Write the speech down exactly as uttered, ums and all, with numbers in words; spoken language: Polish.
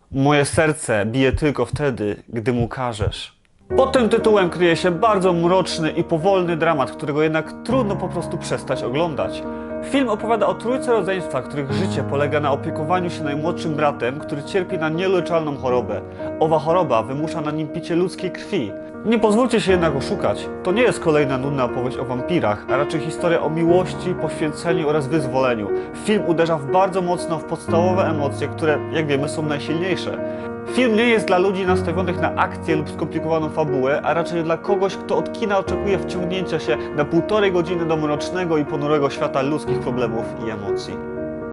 Moje serce bije tylko wtedy, gdy mu każesz. Pod tym tytułem kryje się bardzo mroczny i powolny dramat, którego jednak trudno po prostu przestać oglądać. Film opowiada o trójce rodzeństwa, których życie polega na opiekowaniu się najmłodszym bratem, który cierpi na nieleczalną chorobę. Owa choroba wymusza na nim picie ludzkiej krwi. Nie pozwólcie się jednak oszukać. To nie jest kolejna nudna opowieść o wampirach, a raczej historia o miłości, poświęceniu oraz wyzwoleniu. Film uderza w bardzo mocno w podstawowe emocje, które, jak wiemy, są najsilniejsze. Film nie jest dla ludzi nastawionych na akcję lub skomplikowaną fabułę, a raczej dla kogoś, kto od kina oczekuje wciągnięcia się na półtorej godziny do mrocznego i ponurego świata ludzkich problemów i emocji.